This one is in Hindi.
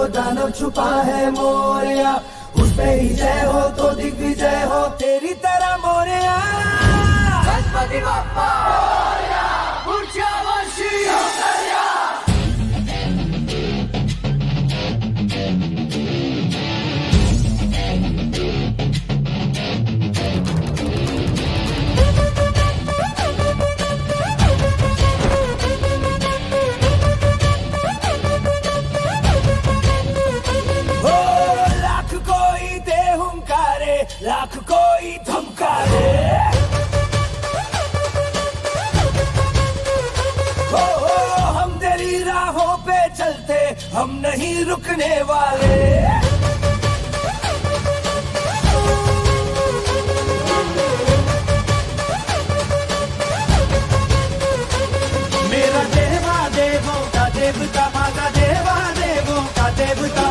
दानव छुपा है मोरया, उस पे ही जय हो तो दिग्विजय हो तेरी तरह मोरया। गणपति बप्पा मोरया, पुढच्या वर्षी मोरया। लाख कोई धमकारे, हो हम तेरी राहों पे चलते, हम नहीं रुकने वाले। मेरा देवा देवों का देवता, माता देवा देवों का देवता।